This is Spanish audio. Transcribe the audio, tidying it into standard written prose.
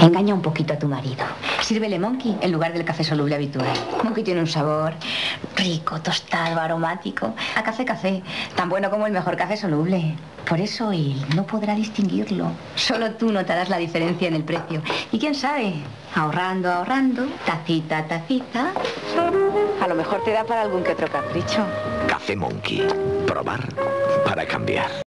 Engaña un poquito a tu marido. Sírvele Monkey en lugar del café soluble habitual. Monkey tiene un sabor rico, tostado, aromático. A café. Tan bueno como el mejor café soluble. Por eso él no podrá distinguirlo. Solo tú notarás la diferencia en el precio. Y quién sabe, ahorrando, tacita a tacita, a lo mejor te da para algún que otro capricho. Café Monkey. Probar para cambiar.